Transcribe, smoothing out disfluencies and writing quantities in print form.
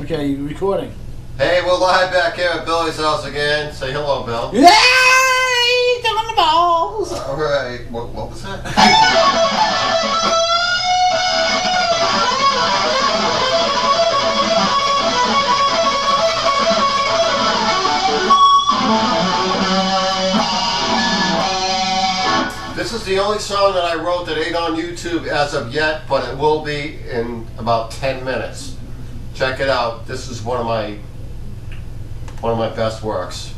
Okay, you recording? Hey, we're live back here at Billy's house again. Say hello, Bill. Yay! Come on the balls! All right. What was that? This is the only song that I wrote that ain't on YouTube as of yet, but it will be in about 10 minutes. Check it out. This is one of my best works.